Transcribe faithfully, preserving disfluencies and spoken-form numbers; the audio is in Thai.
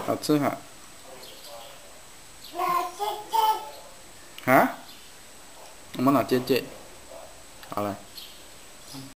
好吃哈。ฮะเอามาหน่อยเจ๊เจ๊เอาอะไร